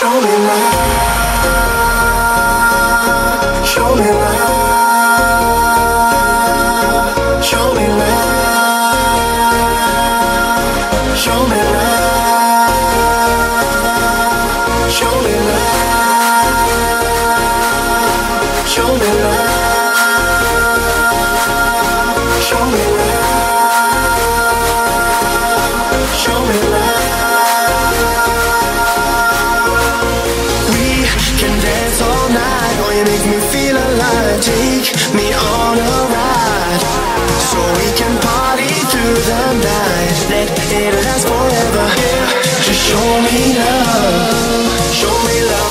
Show me love, show me love, show me love, show me love, show me love, show me love, show me love, show me love. You make me feel alive, take me on a ride, so we can party through the night, let it last forever, yeah. Just show me love, show me love.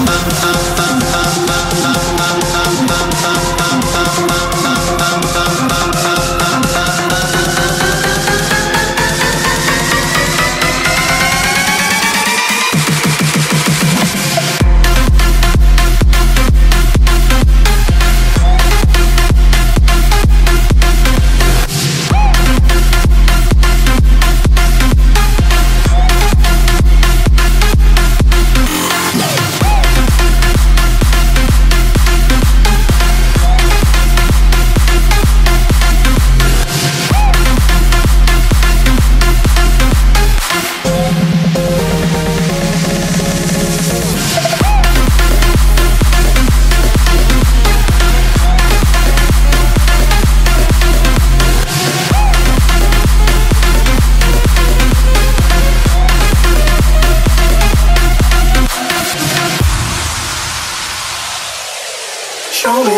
Show me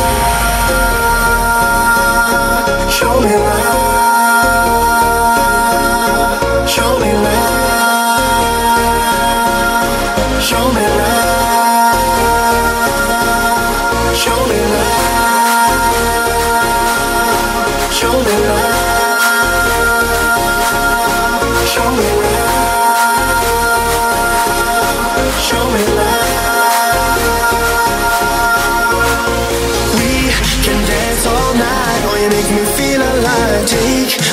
love, show me love, show me love, show me love, show me love, show me love, show me love, show me love. Can dance all night, oh you make me feel alive. Take